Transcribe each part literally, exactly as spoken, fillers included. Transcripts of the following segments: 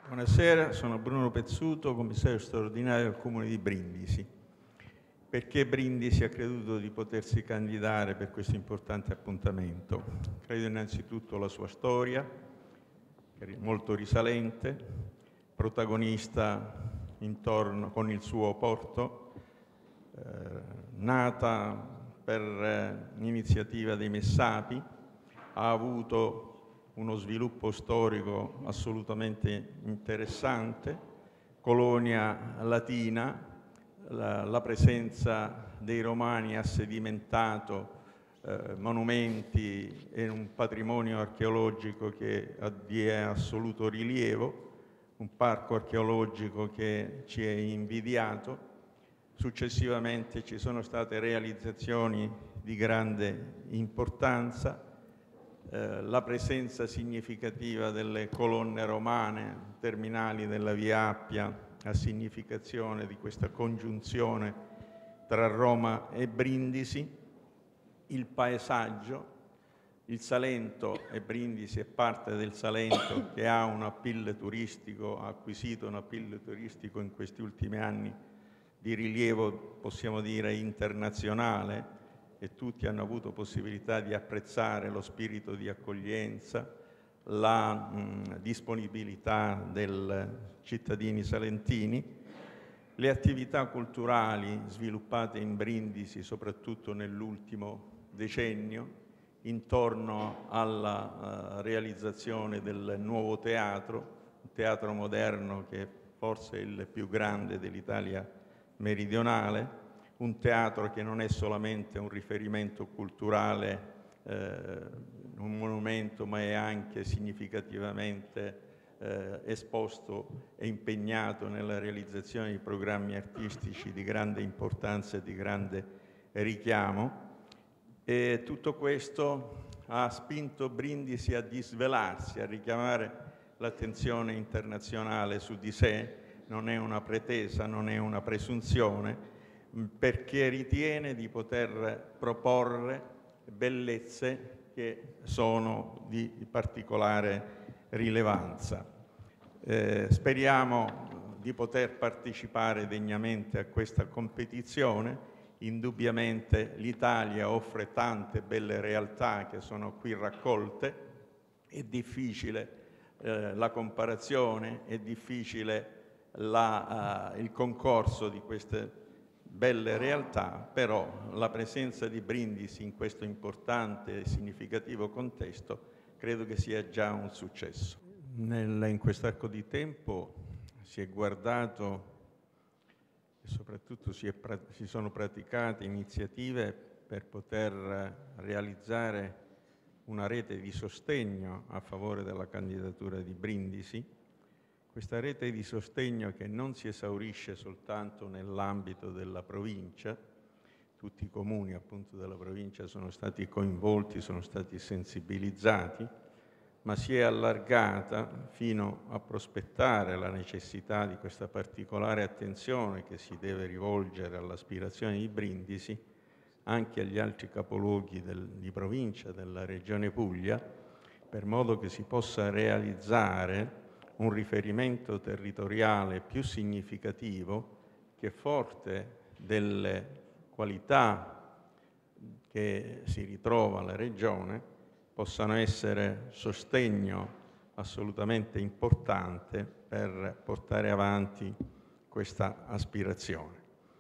Buonasera, sono Bruno Pezzuto, commissario straordinario del Comune di Brindisi. Perché Brindisi ha creduto di potersi candidare per questo importante appuntamento? Credo innanzitutto alla sua storia, che è molto risalente, protagonista intorno con il suo porto, eh, nata per eh, iniziativa dei Messapi, ha avuto uno sviluppo storico assolutamente interessante, colonia latina, la, la presenza dei Romani ha sedimentato eh, monumenti e un patrimonio archeologico che ha di assoluto rilievo, un parco archeologico che ci è invidiato. Successivamente ci sono state realizzazioni di grande importanza, Eh, la presenza significativa delle colonne romane terminali della Via Appia a significazione di questa congiunzione tra Roma e Brindisi, il paesaggio, il Salento, e Brindisi è parte del Salento che ha un appeal turistico, ha acquisito un appeal turistico in questi ultimi anni di rilievo, possiamo dire, internazionale, e tutti hanno avuto possibilità di apprezzare lo spirito di accoglienza, la mh, disponibilità dei cittadini salentini, le attività culturali sviluppate in Brindisi, soprattutto nell'ultimo decennio, intorno alla uh, realizzazione del nuovo teatro, un teatro moderno che forse è il più grande dell'Italia meridionale, un teatro che non è solamente un riferimento culturale, eh, un monumento, ma è anche significativamente eh, esposto e impegnato nella realizzazione di programmi artistici di grande importanza e di grande richiamo. E tutto questo ha spinto Brindisi a disvelarsi, a richiamare l'attenzione internazionale su di sé. Non è una pretesa, non è una presunzione, perché ritiene di poter proporre bellezze che sono di particolare rilevanza. Eh, speriamo di poter partecipare degnamente a questa competizione. Indubbiamente l'Italia offre tante belle realtà che sono qui raccolte, è difficile eh, la comparazione, è difficile la, uh, il concorso di queste belle realtà, però la presenza di Brindisi in questo importante e significativo contesto credo che sia già un successo. Nel, in quest'arco di tempo si è guardato e soprattutto si, è, si sono praticate iniziative per poter realizzare una rete di sostegno a favore della candidatura di Brindisi. Questa rete di sostegno che non si esaurisce soltanto nell'ambito della provincia, tutti i comuni appunto della provincia sono stati coinvolti, sono stati sensibilizzati, ma si è allargata fino a prospettare la necessità di questa particolare attenzione che si deve rivolgere all'aspirazione di Brindisi anche agli altri capoluoghi del, di provincia della Regione Puglia, per modo che si possa realizzare un riferimento territoriale più significativo che, forte delle qualità che si ritrova la Regione, possano essere sostegno assolutamente importante per portare avanti questa aspirazione.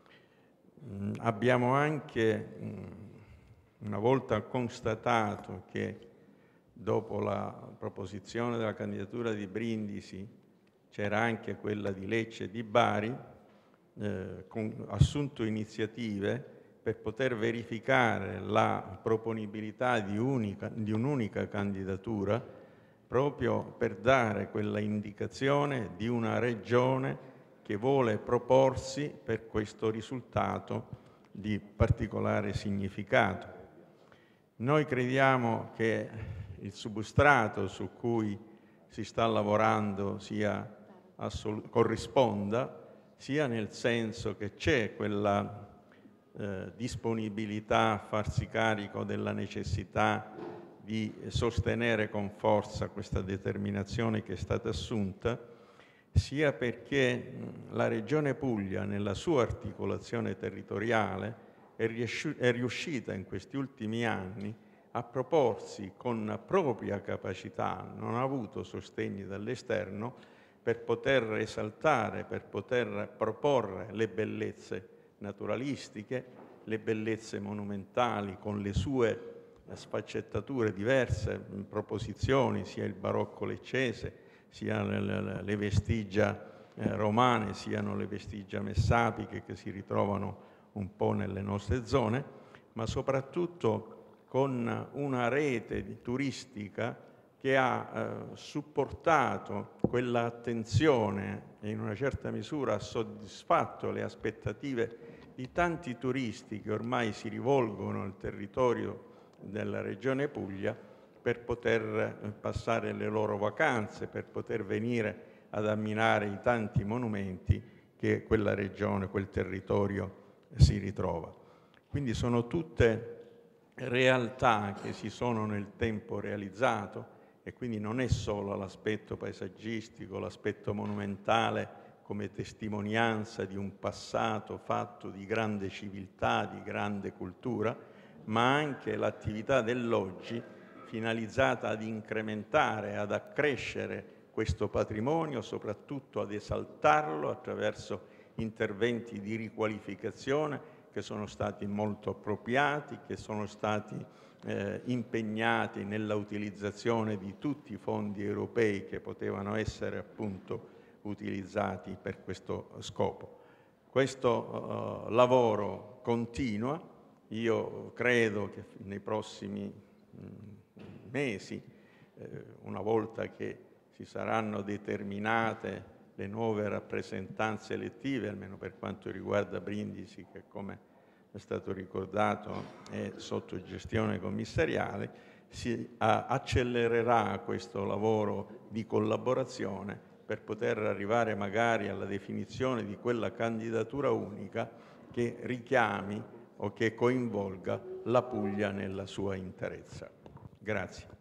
Mm, abbiamo anche, mm, una volta constatato che dopo la proposizione della candidatura di Brindisi c'era anche quella di Lecce e di Bari, eh, con, assunto iniziative per poter verificare la proponibilità di, unica, di un'unica candidatura, proprio per dare quella indicazione di una regione che vuole proporsi per questo risultato di particolare significato. Noi crediamo che il substrato su cui si sta lavorando sia assolut- corrisponda, sia nel senso che c'è quella eh, disponibilità a farsi carico della necessità di sostenere con forza questa determinazione che è stata assunta, sia perché la Regione Puglia, nella sua articolazione territoriale, è, riesci- è riuscita in questi ultimi anni a proporsi con propria capacità, non ha avuto sostegni dall'esterno, per poter esaltare, per poter proporre le bellezze naturalistiche, le bellezze monumentali con le sue sfaccettature diverse, proposizioni, sia il barocco leccese, sia le, le, le vestigia eh, romane, siano le vestigia messapiche che si ritrovano un po' nelle nostre zone, ma soprattutto con una rete di turistica che ha eh, supportato quella attenzione e in una certa misura ha soddisfatto le aspettative di tanti turisti che ormai si rivolgono al territorio della Regione Puglia per poter passare le loro vacanze, per poter venire ad ammirare i tanti monumenti che quella regione, quel territorio si ritrova. Quindi sono tutte realtà che si sono nel tempo realizzato e quindi non è solo l'aspetto paesaggistico, l'aspetto monumentale come testimonianza di un passato fatto di grande civiltà, di grande cultura, ma anche l'attività dell'oggi finalizzata ad incrementare, ad accrescere questo patrimonio, soprattutto ad esaltarlo attraverso interventi di riqualificazione che sono stati molto appropriati, che sono stati eh, impegnati nella utilizzazione di tutti i fondi europei che potevano essere appunto utilizzati per questo scopo. Questo uh, lavoro continua, io credo che nei prossimi mh, mesi, eh, una volta che si saranno determinate le nuove rappresentanze elettive, almeno per quanto riguarda Brindisi, che come è stato ricordato è sotto gestione commissariale, si a, accelererà questo lavoro di collaborazione per poter arrivare magari alla definizione di quella candidatura unica che richiami o che coinvolga la Puglia nella sua interezza. Grazie.